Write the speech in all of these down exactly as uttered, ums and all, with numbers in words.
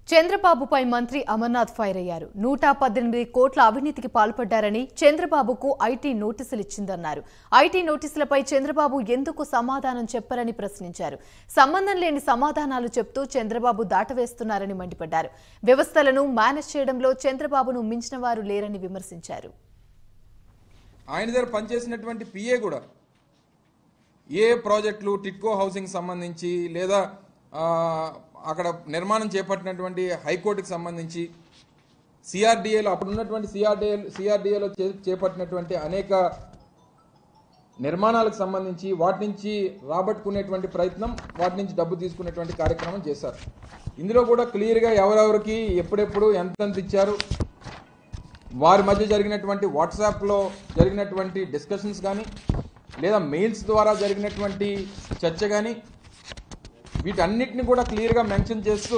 చంద్రబాబుపై మంత్రి అమర్నాథ్ ఫైర్ అయ్యారు. నూట పద్దెనిమిది కోట్ల అవినీతికి పాల్పడ్డారని చంద్రబాబుకు ఐటీ నోటీసులు ఇచ్చిందన్నారు. ఐటీ నోటీసులపై చంద్రబాబు ఎందుకు సమాధానం చెప్పరని ప్రశ్నించారు. సంబంధం లేని సమాధానాలు చెప్తూ చంద్రబాబు దాటవేస్తున్నారని మండిపడ్డారు. వ్యవస్థలను మేనేజ్ చేయడంలో చంద్రబాబును మించిన వారు లేరని విమర్శించారు. ఆయన దగ్గర పనిచేసినటువంటి పిఏ కూడా ఏ ప్రాజెక్టులు టిట్కో హౌసింగ్ సంబంధించి లేదా అక్కడ నిర్మాణం చేపట్టినటువంటి హైకోర్టుకి సంబంధించి సిఆర్డీఏలో అప్పుడు ఉన్నటువంటి సిఆర్డీఏ సిఆర్డీఏలో చేపట్టినటువంటి అనేక నిర్మాణాలకు సంబంధించి వాటి నుంచి రాబట్టుకునేటువంటి ప్రయత్నం, వాటి నుంచి డబ్బు తీసుకునేటువంటి కార్యక్రమం చేశారు. ఇందులో కూడా క్లియర్గా ఎవరెవరికి ఎప్పుడెప్పుడు ఎంతెంత ఇచ్చారు, వారి మధ్య జరిగినటువంటి వాట్సాప్లో జరిగినటువంటి డిస్కషన్స్ కానీ లేదా మెయిల్స్ ద్వారా జరిగినటువంటి చర్చ కానీ వీటన్నిటిని కూడా క్లియర్గా మెన్షన్ చేస్తూ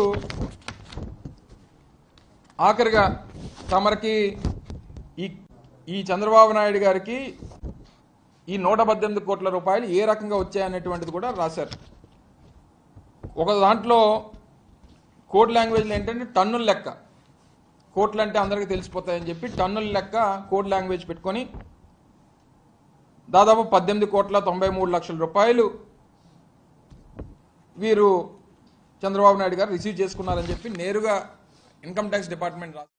ఆఖరిగా తమరికి ఈ ఈ చంద్రబాబు నాయుడు గారికి ఈ నూట పద్దెనిమిది కోట్ల రూపాయలు ఏ రకంగా వచ్చాయనేటువంటిది కూడా రాశారు. ఒక దాంట్లో కోడ్ లాంగ్వేజ్లో ఏంటంటే టన్నుల లెక్క, కోట్లు అంటే అందరికీ తెలిసిపోతాయని చెప్పి టన్నుల లెక్క కోడ్ లాంగ్వేజ్ పెట్టుకొని దాదాపు పద్దెనిమిది కోట్ల తొంభై మూడు లక్షల రూపాయలు వీరు చంద్రబాబు నాయుడు గారు రిసీవ్ చేసుకున్నారని చెప్పి నేరుగా ఇన్కమ్ ట్యాక్స్ డిపార్ట్మెంట్